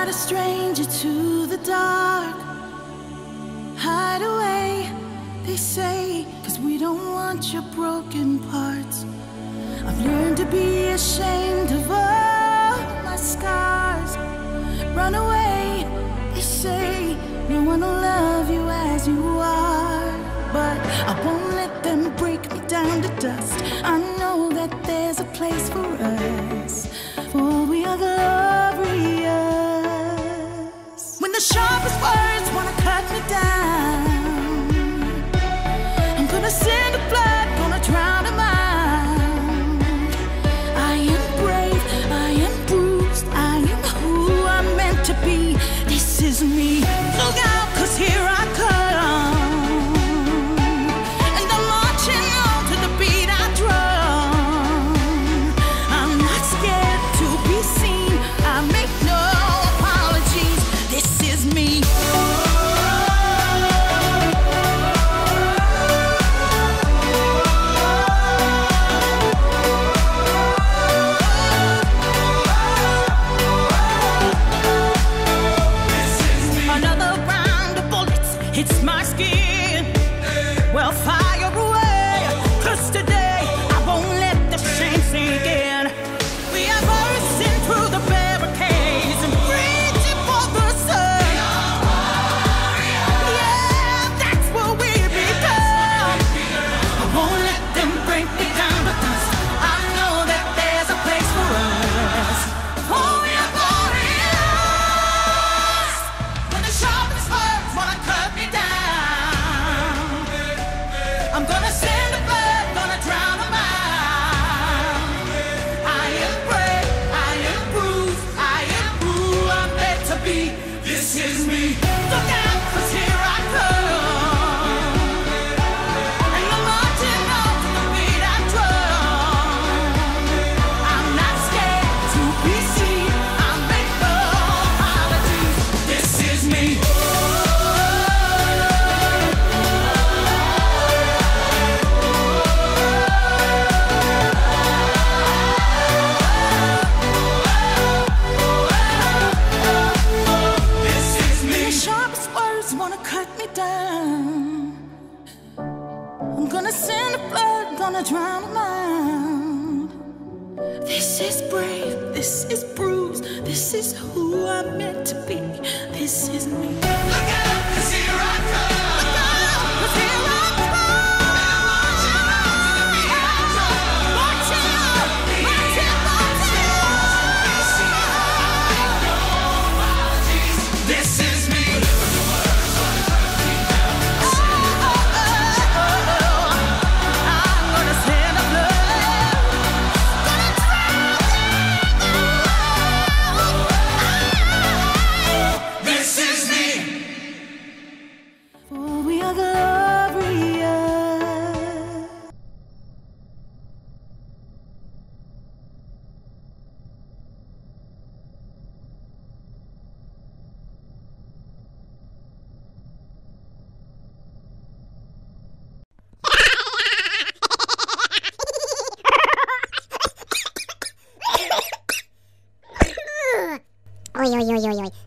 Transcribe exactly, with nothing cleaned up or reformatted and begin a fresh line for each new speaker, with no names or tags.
not a stranger to the dark. Hide away, they say, 'cause we don't want your broken parts. I've learned to be ashamed of all my scars. Run away, they say, no one will love you as you are. But I won't let them break me down to dust. I know that there's a place for us, for we are glorious. When the sharpest words wanna cut me down, I'm gonna send a flood, gonna drown a mind. I am brave, I am bruised, I am who I'm meant to be. This is me. Look out, 'cause here I come. And I'm marching on to the beat I drum. I'm not scared to be seen, I make no apologies. This is me. It's my skin. Well, fire away, 'cause today I won't let the shame sink in. We are bursting through the barricades and reaching for the sun. Yeah, that's what we become. I won't let them break me down to dust. I know that there's a place for us, for we are glorious. When the sharpest words wanna cut me down, I'm gonna send a flood, gonna drown a mind. I am brave, I am bruised, I am who I'm meant to be. This is me. Look out, 'cause here I come. And I'm marching on to the beat I drum. I'm not scared to be seen, I make no apologies. This is me. Sharpest words wanna cut me down. I'm gonna send a flood, gonna drown a mind. This is brave, this is bruised, this is who I'm meant to be. This is me. Look out, 'cause here I come. Look out, 'cause here I come. Marching on to the beat I drum. Marching on, marching, marching. This is me.
Oi, oi, oi, oi, oi.